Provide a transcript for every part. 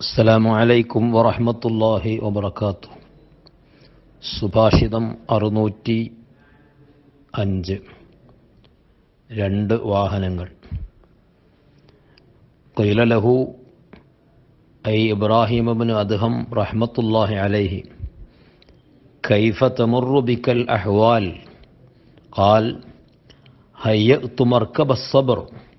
അസ്സലാമു അലൈക്കും വറഹ്മത്തുള്ളാഹി വബറകാതുഹു. സുഭാഷിതം 605. രണ്ട് വാഹനങ്ങൾ. ഖീല ലഹു ഐ ഇബ്രാഹിം ഇബ്നു അദ്ഹം റഹ്മത്തുള്ളാഹി അലൈഹി കൈഫ തമുറു ബിക്കൽ അഹ്വാൽ ഖാൽ ഹയ്യഅ്തു മർകബ الصبر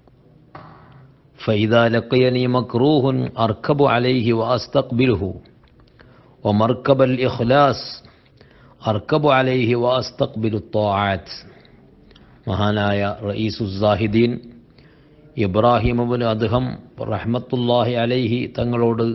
فإذا لقيني مكروه أركب عليه وأستقبله ومركب الإخلاص أركب عليه وأستقبل الطاعات. മഹാനായ റഈസുസ്സാഹിദീൻ ഇബ്രാഹിം ഇബ്നു അദ്ഹം റഹ്മത്തുള്ളാഹി അലൈഹി തങ്ങളോട്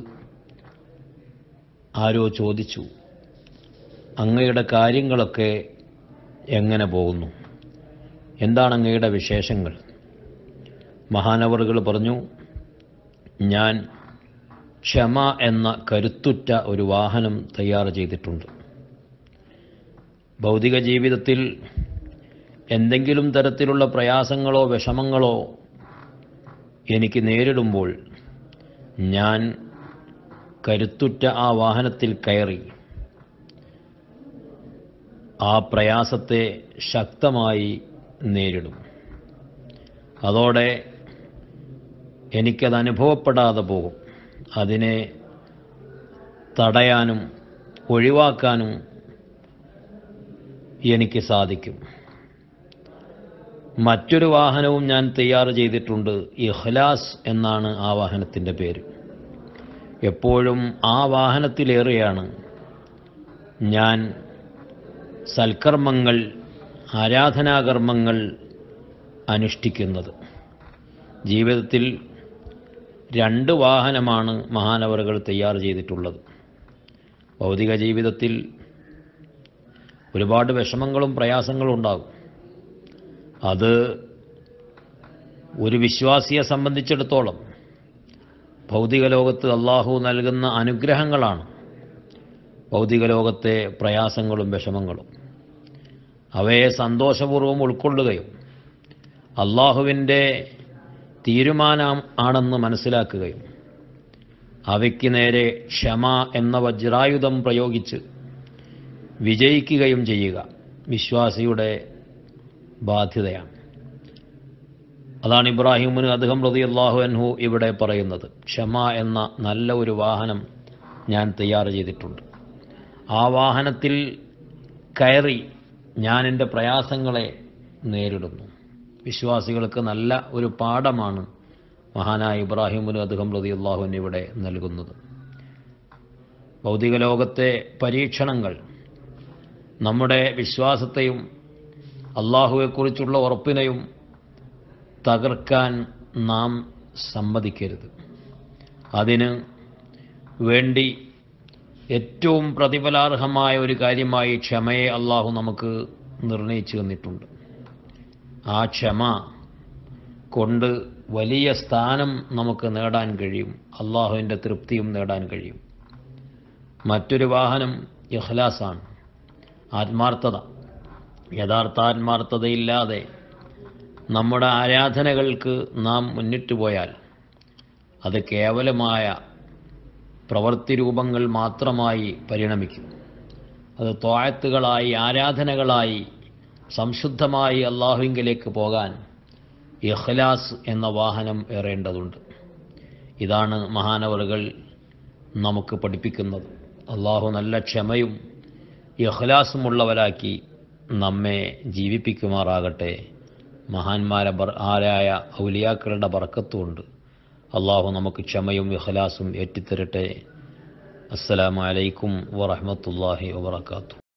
ആരോ ചോദിച്ചു, അങ്ങയുടെ കാര്യങ്ങളൊക്കെ എങ്ങനെ പോകുന്നു, എന്താണ് അങ്ങയുടെ വിശേഷങ്ങൾ? മഹാനവറുകൾ പറഞ്ഞു, ഞാൻ ക്ഷമ എന്ന കരുത്തുറ്റ ഒരു വാഹനം തയ്യാർ ചെയ്തിട്ടുണ്ട്. ഭൗതിക ജീവിതത്തിൽ എന്തെങ്കിലും തരത്തിലുള്ള പ്രയാസങ്ങളോ വിഷമങ്ങളോ എനിക്ക് നേരിടുമ്പോൾ ഞാൻ കരുത്തുറ്റ ആ വാഹനത്തിൽ കയറി ആ പ്രയാസത്തെ ശക്തമായി നേരിടും. അതോടെ എനിക്കത് അനുഭവപ്പെടാതെ പോകും. അതിനെ തടയാനും ഒഴിവാക്കാനും എനിക്ക് സാധിക്കും. മറ്റൊരു വാഹനവും ഞാൻ തയ്യാർ ചെയ്തിട്ടുണ്ട്. ഇഖ്ലാസ് എന്നാണ് ആ വാഹനത്തിൻ്റെ പേര്. എപ്പോഴും ആ വാഹനത്തിലേറെയാണ് ഞാൻ സൽക്കർമ്മങ്ങൾ, ആരാധനാകർമ്മങ്ങൾ അനുഷ്ഠിക്കുന്നത്. ജീവിതത്തിൽ രണ്ട് വാഹനമാണ് മഹാനവറുകൾ തയ്യാർ ചെയ്തിട്ടുള്ളത്. ഭൗതിക ജീവിതത്തിൽ ഒരുപാട് വിഷമങ്ങളും പ്രയാസങ്ങളും ഉണ്ടാകും. അത് ഒരു വിശ്വാസിയെ സംബന്ധിച്ചിടത്തോളം ഭൗതിക ലോകത്ത് അള്ളാഹു നൽകുന്ന അനുഗ്രഹങ്ങളാണ് ഭൗതിക ലോകത്തെ പ്രയാസങ്ങളും വിഷമങ്ങളും. അവയെ സന്തോഷപൂർവ്വം ഉൾക്കൊള്ളുകയും അള്ളാഹുവിൻ്റെ തീരുമാനം ആണെന്ന് മനസ്സിലാക്കുകയും അവയ്ക്ക് നേരെ ക്ഷമ എന്ന വജ്രായുധം പ്രയോഗിച്ച് വിജയിക്കുകയും ചെയ്യുക വിശ്വാസിയുടെ ബാധ്യതയാണ്. അതാണ് ഇബ്രാഹിം ഇബ്നു അദ്ഹം റളിയല്ലാഹു അൻഹു ഇവിടെ പറയുന്നത്. ക്ഷമ എന്ന നല്ല ഒരു വാഹനം ഞാൻ തയ്യാർ ചെയ്തിട്ടുണ്ട്. ആ വാഹനത്തിൽ കയറി ഞാൻ എൻ്റെ പ്രയാസങ്ങളെ നേരിടുന്നു. വിശ്വാസികൾക്ക് നല്ല ഒരു പാഠമാണ് മഹാനായ ഇബ്രാഹിം ഇബ്നു അദ്ഹം റളിയല്ലാഹു അൻഹു ഇവിടെ നൽകുന്നത്. ഭൗതിക ലോകത്തെ പരീക്ഷണങ്ങൾ നമ്മുടെ വിശ്വാസത്തെയും അള്ളാഹുവെക്കുറിച്ചുള്ള ഉറപ്പിനെയും തകർക്കാൻ നാം സമ്മതിക്കരുത്. അതിന് വേണ്ടി ഏറ്റവും പ്രതിഫലാർഹമായ ഒരു കാര്യമായി ക്ഷമയെ അള്ളാഹു നമുക്ക് നിർണയിച്ചു തന്നിട്ടുണ്ട്. ആ ക്ഷമ കൊണ്ട് വലിയ സ്ഥാനം നമുക്ക് നേടാൻ കഴിയും. അള്ളാഹുവിൻ്റെ തൃപ്തിയും നേടാൻ കഴിയും. മറ്റൊരു വാഹനം ഇഖ്ലാസാണ്, ആത്മാർത്ഥത. യഥാർത്ഥ ആത്മാർത്ഥതയില്ലാതെ നമ്മുടെ ആരാധനകൾക്ക് നാം മുന്നിട്ട് പോയാൽ അത് കേവലമായ പ്രവൃത്തി രൂപങ്ങൾ മാത്രമായി പരിണമിക്കും. അത് ത്വാഅത്തുകളായി, ആരാധനകളായി സംശുദ്ധമായി അള്ളാഹുവിങ്കലേക്ക് പോകാൻ ഇഖ്ലാസ് എന്ന വാഹനം ഏറേണ്ടതുണ്ട്. ഇതാണ് മഹാനവറുകൾ നമുക്ക് പഠിപ്പിക്കുന്നത്. അള്ളാഹു നല്ല ക്ഷമയും ഇഖ്ലാസുമുള്ളവരാക്കി നമ്മെ ജീവിപ്പിക്കുമാറാകട്ടെ. മഹാന്മാരായ ഔലിയാക്കളുടെ ബർക്കത്തുകൊണ്ട് അള്ളാഹു നമുക്ക് ക്ഷമയും ഇഖ്ലാസും ഏറ്റിത്തരട്ടെ. അസ്സലാമു അലൈക്കും വറഹ്മത്തുള്ളാഹി വബറകാതുഹു.